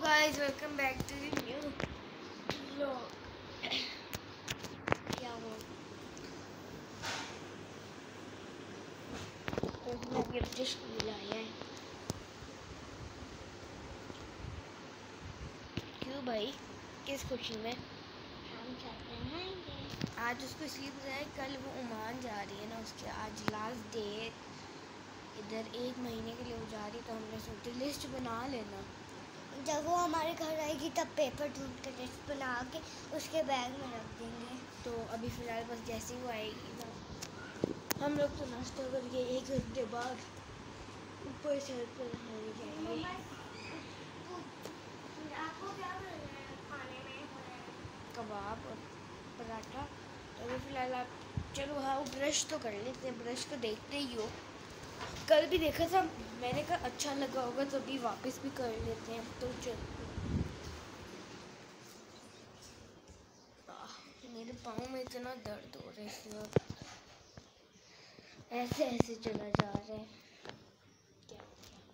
guys, welcome back to the new vlog. क्या हुआ? तो इसमें अभी जस्ट मिलाया है। क्यों भाई? किस खुशी में? हम चाहते हैं आज उसको इसलिए बताया, कल वो ओमान जा रही है ना, उसके आज लास्ट डे। इधर 1 महीने के लिए वो जा रही है, तो हमने सोचा लिस्ट बना लेना। जब वो हमारे घर आएगी तब पेपर ढूंढ कर लिस्ट बना के उसके बैग में रख देंगे। तो अभी फ़िलहाल बस जैसे ही वो आएगी ना, हम लोग तो नाश्ता करके 1 घंटे बाद ऊपर सर पर नहाने जाएंगे। आपको क्या खाने में? कबाब और पराठा। तो अभी फ़िलहाल आप चलो, हाँ वो ब्रश तो कर लेते हैं, ब्रश को देखते ही हो। कल भी देखा था मैंने, कहा अच्छा लगा होगा तो अभी वापस भी कर लेते हैं। तो चलो, मेरे पाँव में इतना दर्द हो रहा है इसलिए ऐसे ऐसे चला जा रहा है। क्या?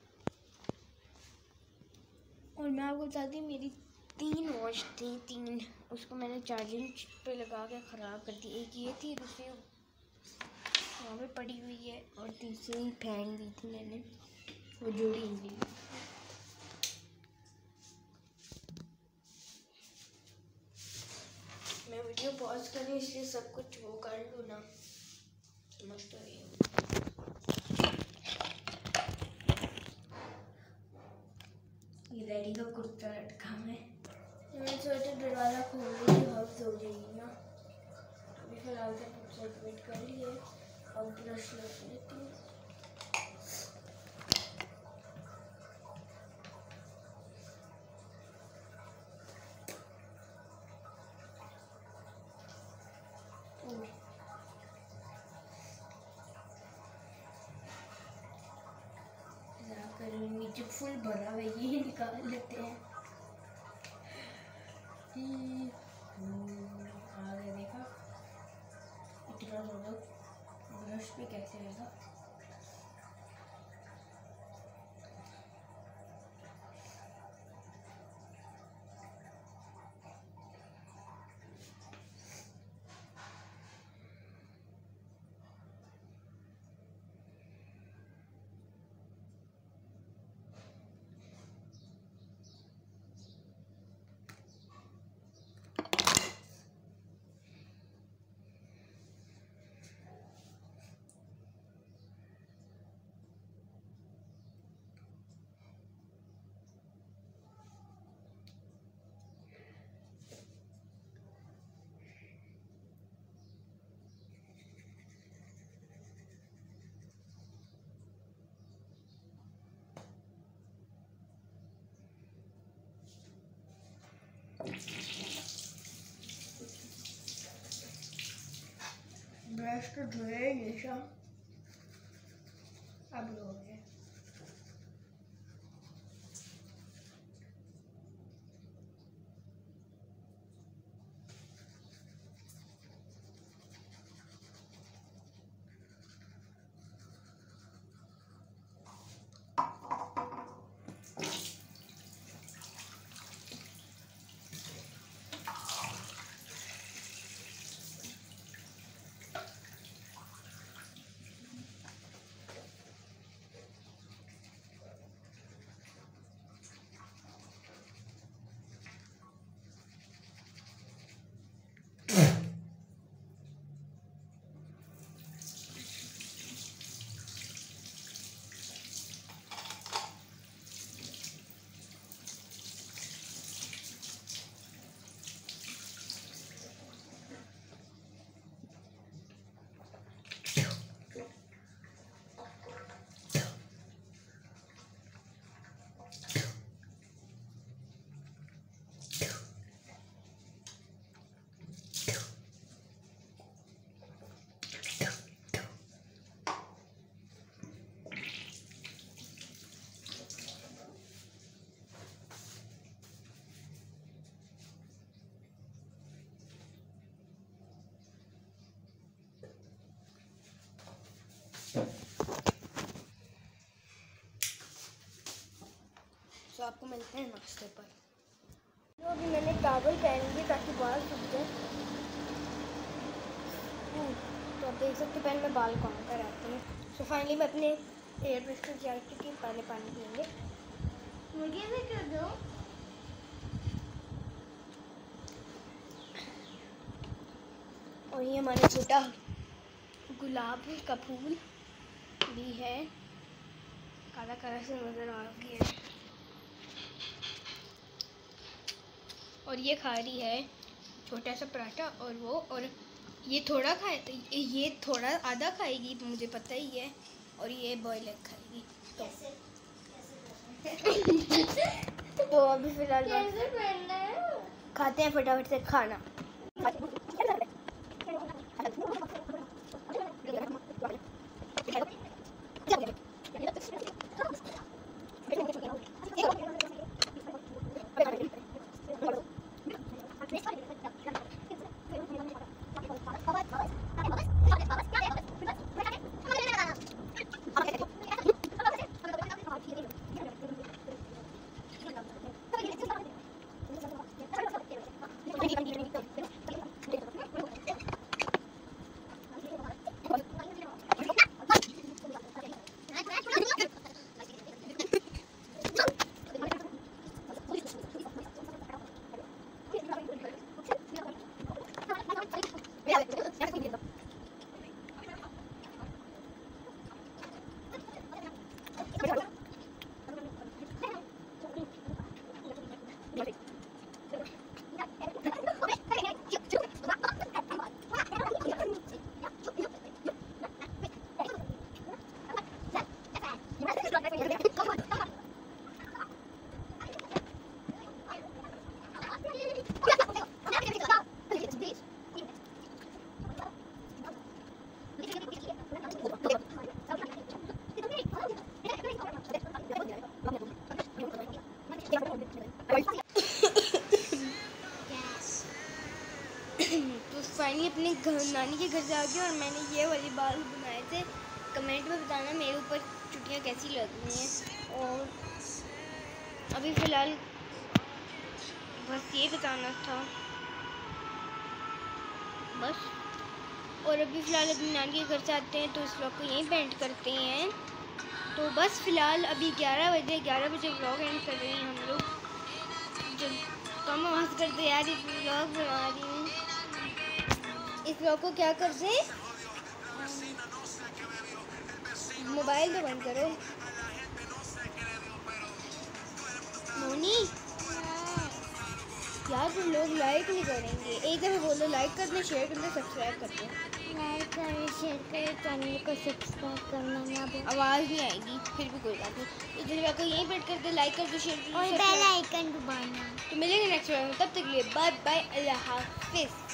और मैं आपको बताती हूँ, मेरी 3 वॉच थी, 3 उसको मैंने चार्जिंग पे लगा के ख़राब कर दी। एक ये थी, दूसरी वहाँ पे पड़ी हुई है, और तीसरी फेंक दी थी मैंने, वो जुड़ी नहीं। मैं वीडियो पॉज कर रही हूँ इसलिए सब कुछ वो कर लूँ ना, समझ तो रही हूँ। ये डैडी का कुर्ता लटका है। मैं सोचा दरवाज़ा खोल ली हफ्स हो जाएगी ना। अभी फिलहाल से वेट कर लिए और ब्रश लगा लेती हूँ। नीचे फुल भरा हुआ है, ये निकाल लेते हैं। आ गया, देखा इतना ज़्यादा ब्रश पे कैसे आएगा। ब्रश तो धोया ही नहीं था, अब हो गया। तो आपको मिलते हैं नाश्ते पर। मैंने टॉवल पहन ली ताकि बाल सूख जाए। तो आप देख सकते पहले मैं बाल कौन कर आती हूँ। तो फाइनली मैं अपने एयर ब्रश से जा चुकी, पहले पानी पियेंगे। मुझे भी कर दो। और ये हमारा छोटा गुलाब का फूल भी है, काला काला से नजर आ गया। और ये खा रही है छोटा सा पराठा, और ये थोड़ा खाए, ये थोड़ा आधा खाएगी तो मुझे पता ही है, और ये बॉयल एग खाएगी। तो अभी फिलहाल खाते हैं फटाफट से खाना। तो फाइनली अपने नानी के घर जा गए और मैंने ये वाली बाल बनाए थे। कमेंट में बताना मेरे ऊपर चुटियाँ कैसी लग रही हैं। और अभी फ़िलहाल बस ये बताना था बस। और अभी फ़िलहाल अपनी नानी के घर से आते हैं तो इस व्लॉग को यहीं पेंट करते हैं। तो बस फ़िलहाल अभी 11 बजे व्लॉग एंड कर रहे हैं हम लोग। जब कम आवाज़ करते यार, इस व्लॉग बना रही हूँ। इस व्लॉग को क्या कर दे, मोबाइल तो बंद करो मोनी। यार तो लोग लाइक नहीं करेंगे, एक दफ़ा बोलो लाइक कर दे, शेयर कर दे, सब्सक्राइब कर दे। लाइक करें, शेयर करें, चैनल को सब्सक्राइब करना ना भूलें। आवाज़ नहीं आएगी फिर भी कोई बात नहीं। इस वीडियो को यहीं पेट कर दे, लाइक कर दो, शेयर कर दो और बेल आइकन दबाना। तो मिलेंगे नेक्स्ट वीडियो में, तब तक के लिए बाय बाय, अल्लाह हाफिज़।